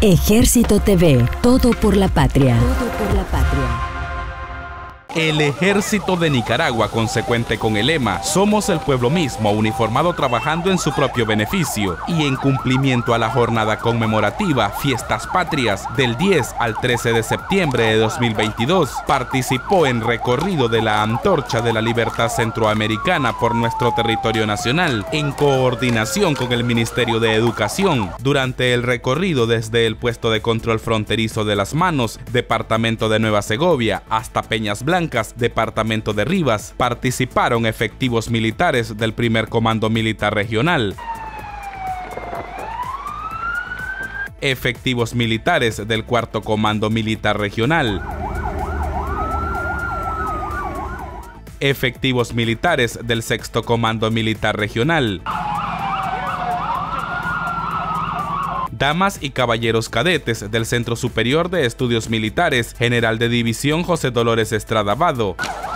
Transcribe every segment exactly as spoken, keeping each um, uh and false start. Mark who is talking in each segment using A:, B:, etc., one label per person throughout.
A: Ejército T V, todo por la patria. Todo por la patria.
B: El Ejército de Nicaragua, consecuente con el lema "Somos el pueblo mismo, uniformado trabajando en su propio beneficio", y en cumplimiento a la jornada conmemorativa Fiestas Patrias del diez al trece de septiembre de dos mil veintidós, participó en recorrido de la Antorcha de la Libertad Centroamericana por nuestro territorio nacional, en coordinación con el Ministerio de Educación. Durante el recorrido desde el puesto de control fronterizo de Las Manos, departamento de Nueva Segovia, hasta Peñas Blancas, departamento de Rivas, participaron efectivos militares del primer Comando Militar Regional, efectivos militares del cuarto Comando Militar Regional, efectivos militares del sexto Comando Militar Regional, damas y caballeros cadetes del Centro Superior de Estudios Militares, General de División José Dolores Estrada Vado,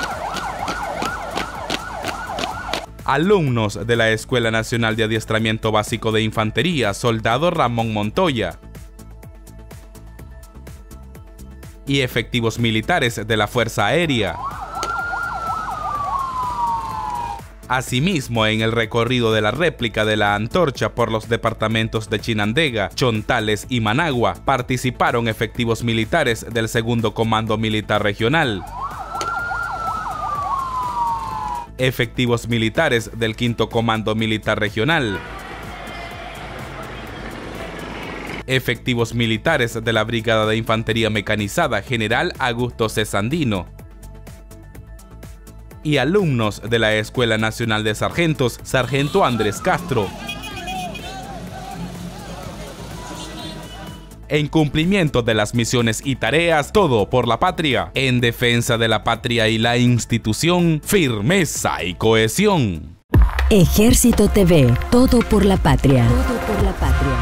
B: alumnos de la Escuela Nacional de Adiestramiento Básico de Infantería, Soldado Ramón Montoya, y efectivos militares de la Fuerza Aérea. Asimismo, en el recorrido de la réplica de la Antorcha por los departamentos de Chinandega, Chontales y Managua, participaron efectivos militares del segundo Comando Militar Regional, efectivos militares del quinto Comando Militar Regional, efectivos militares de la Brigada de Infantería Mecanizada General Augusto C. Sandino, y alumnos de la Escuela Nacional de Sargentos Sargento Andrés Castro. En cumplimiento de las misiones y tareas, todo por la patria, en defensa de la patria y la institución, firmeza y cohesión.
A: Ejército T V, todo por la patria. Todo por la patria.